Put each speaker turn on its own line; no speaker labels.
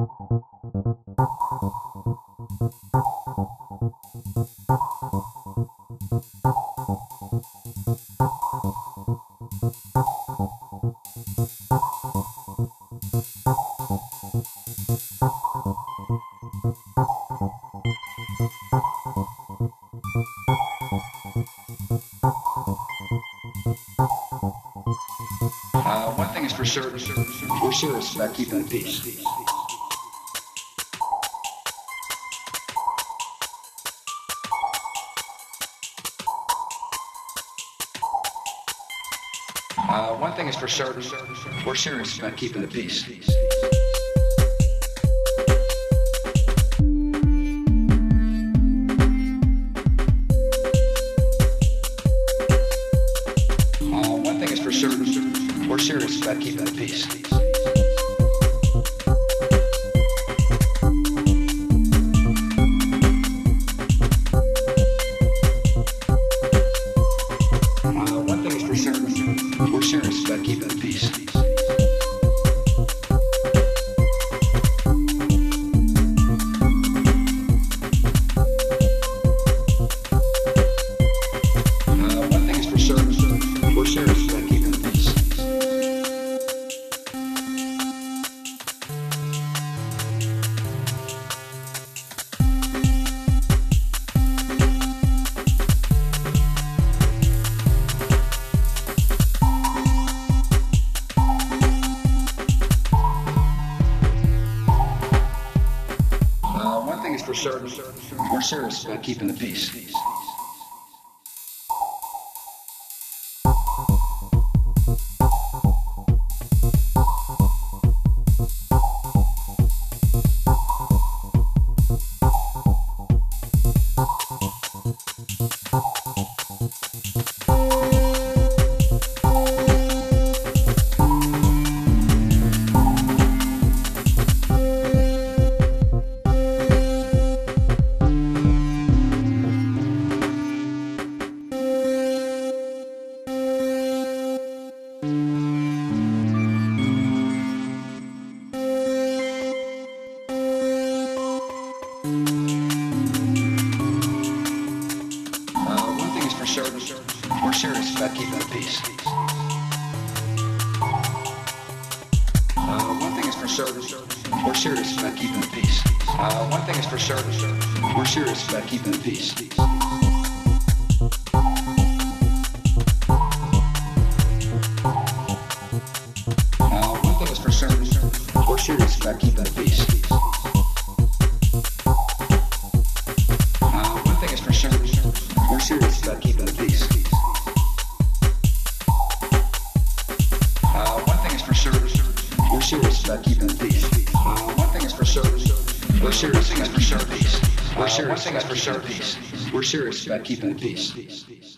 One thing is for certain, we're serious about keeping the peace. One thing is for certain, we're serious about keeping the peace. One thing is for certain, we're serious about keeping the peace. One thing is for certain, we're serious about keeping the peace. One thing is for certain, we're serious about keeping the peace. One thing is for certain, we're serious about keeping the peace. One thing is for certain, we're serious about keeping the peace. One thing is for certain, we're serious about keeping the peace. One thing is for certain, we're serious about keeping the peace. One thing is for certain, we're serious about keeping the peace. One thing is for certain, we're serious about keeping the peace. One thing is for certain, we're serious about keeping the peace. One thing is for certain, we're serious about keeping the peace. We're serious about keeping the peace. We're serious about keeping the peace.